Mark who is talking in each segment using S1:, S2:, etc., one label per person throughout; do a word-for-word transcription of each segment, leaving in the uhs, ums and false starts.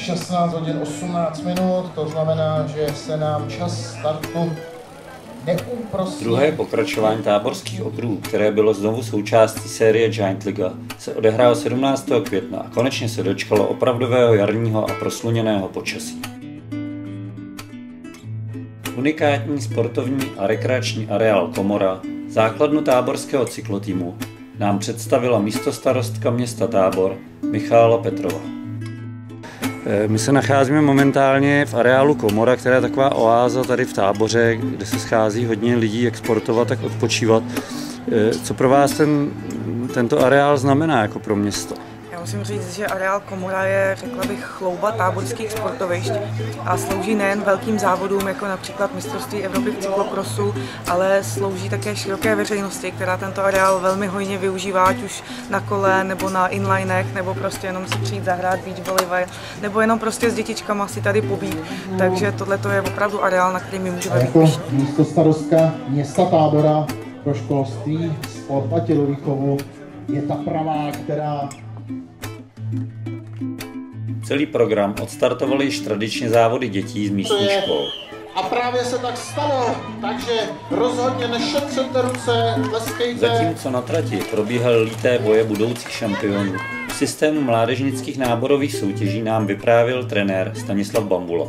S1: šestnáct hodin osmnáct minut, to znamená, že se nám čas startu neúprostí.
S2: Druhé pokračování táborských okruhů, které bylo znovu součástí série Giant Liga, se odehrálo sedmnáctého května a konečně se dočkalo opravdového jarního a prosluněného počasí. Unikátní sportovní a rekreační areál Komora, základnu táborského cyklotýmu, nám představila místostarostka města Tábor Michála Petrova. My se nacházíme momentálně v areálu Komora, která je taková oáza tady v Táboře, kde se schází hodně lidí, jak sportovat, tak odpočívat. Co pro vás ten, tento areál znamená jako pro město?
S3: Já musím říct, že areál Komora je, řekla bych, chlouba táborských sportovišť a slouží nejen velkým závodům, jako například mistrovství Evropy v cyklokrosu, ale slouží také široké veřejnosti, která tento areál velmi hojně využívá, ať už na kole, nebo na inlinech, nebo prostě jenom si přijít zahrát beach volley, nebo jenom prostě s dětičkama si tady pobít. Takže tohle je opravdu areál, na který my můžeme být
S1: pyšní. Jako místostarostka města Tábora pro školství, sport a tělovýchovu je ta pravá, která
S2: Celý program odstartovaly již tradičně závody dětí z místních škol.
S1: A právě se tak stalo, takže rozhodně nešetřete ruce, tleskejte.
S2: Zatímco na trati probíhaly líté boje budoucích šampionů, v systému mládežnických náborových soutěží nám vyprávěl trenér Stanislav Bambula.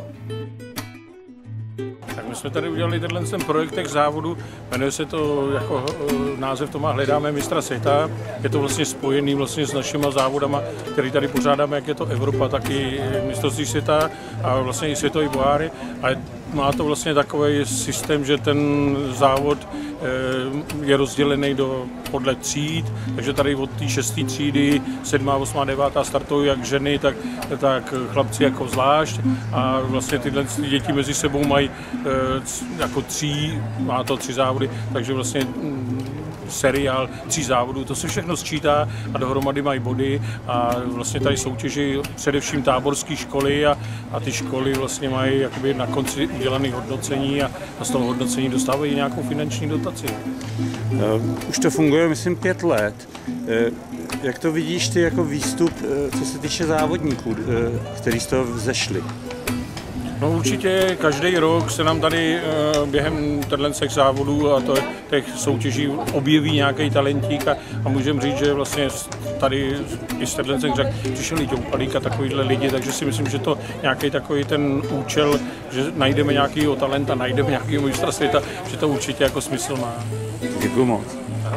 S4: My jsme tady udělali tenhle ten projekt závodu, jmenuje se to, jako název to má Hledáme mistra světa. Je to vlastně spojený vlastně s našimi závodama, které tady pořádáme, jak je to Evropa, tak i mistrovství světa a vlastně i světové poháry. A má to vlastně takový systém, že ten závod je rozdělený do, podle tříd, takže tady od té šesté třídy, sedmá, osmá, devátá startují jak ženy, tak, tak chlapci jako zvlášť a vlastně tyhle děti mezi sebou mají jako tří, má to tři závody, takže vlastně seriál tří závodů, to se všechno sčítá a dohromady mají body a vlastně tady soutěží především táborské školy a, a ty školy vlastně mají jakoby na konci udělané hodnocení a, a z toho hodnocení dostávají nějakou finanční dotaci.
S2: Už to funguje, myslím, pět let. Jak to vidíš ty jako výstup, co se týče závodníků, kteří z toho vzešli?
S4: No určitě každý rok se nám tady během těchto závodů a to, těch soutěží objeví nějaký talentík a, a můžeme říct, že vlastně tady i z těchto řek přišel i Ťoupalík a takovýhle lidi, takže si myslím, že to nějaký takový ten účel, že najdeme nějakýho talenta, najdeme nějakýho mistra světa, že to určitě jako smysl má.
S2: Děkuji moc. Aha.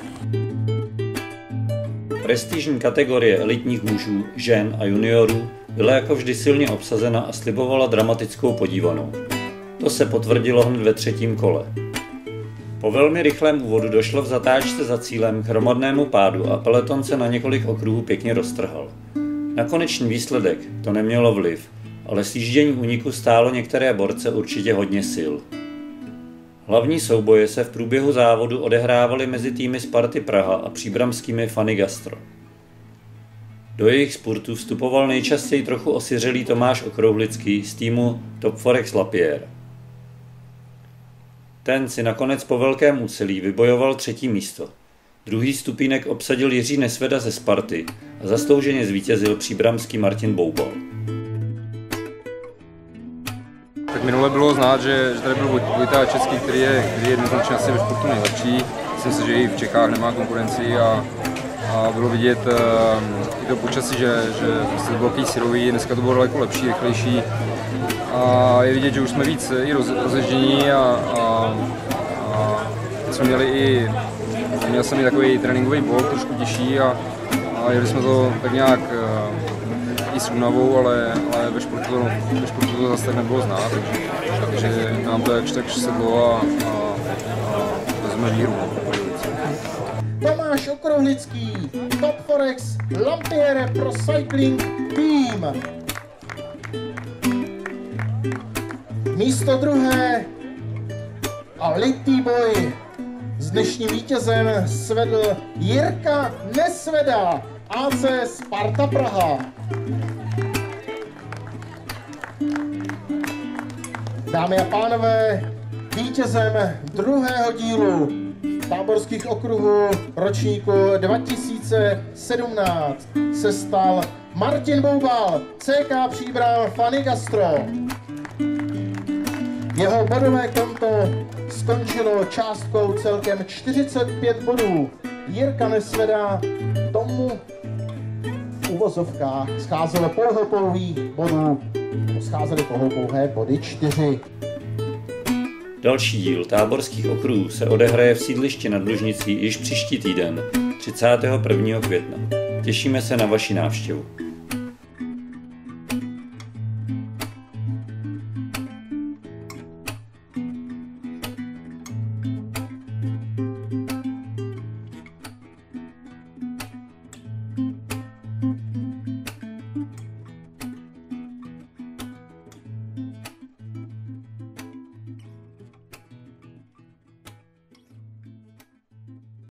S2: Prestižní kategorie elitních mužů, žen a juniorů byla jako vždy silně obsazena a slibovala dramatickou podívanou. To se potvrdilo hned ve třetím kole. Po velmi rychlém úvodu došlo v zatáčce za cílem k hromadnému pádu a peloton se na několik okruhů pěkně roztrhal. Na konečný výsledek to nemělo vliv, ale sjíždění úniku stálo některé borce určitě hodně sil. Hlavní souboje se v průběhu závodu odehrávaly mezi týmy Sparty Praha a příbramskými Fany Gastro. Do jejich spurtu vstupoval nejčastěji trochu osiřelý Tomáš Okrouhlický z týmu Top Forex Lapierre. Ten si nakonec po velkém úsilí vybojoval třetí místo. Druhý stupínek obsadil Jiří Nesveda ze Sparty a zaslouženě zvítězil příbramský Martin Boubal.
S5: Tak minule bylo znát, že, že tady byl Vojta Český, který je, který je jednoznačně asi ve športu nejlepší. Myslím si, že i v Čechách nemá konkurenci a, a bylo vidět uh, i to počasí, že, že prostě to bylo takový syrový, dneska to bylo daleko lepší, rychlejší. A je vidět, že už jsme víc i roz, rozježdění a, a, a jsme měli i, měl jsem i takový tréninkový blok, trošku těžší a, a jeli jsme to tak nějak uh, i s únavou, ale, ale ve športu to, ve športu to zase tak nebylo znát, takže, takže nám to jakž tak sedlo a, a, a vezme víru.
S1: Tomáš Okrouhlický, Top Forex Lapierre Pro Cycling Team. Místo druhé a litý boj s dnešním vítězem svedl Jirka Nesveda, A C Sparta Praha. Dámy a pánové, vítězem druhého dílu táborských okruhů ročníku dva tisíce sedmnáct se stal Martin Boubal, C K Příbram Fany Gastro. Jeho bodové konto skončilo částkou celkem čtyřicet pět bodů. Jirka Nesveda tomu v uvozovkách scházelo pouhou pouhých bodů, scházely pouhou pouhé body čtyři.
S2: Další díl táborských okruhů se odehraje v sídlišti nad Lužnicí již příští týden, třicátého prvního května. Těšíme se na vaši návštěvu.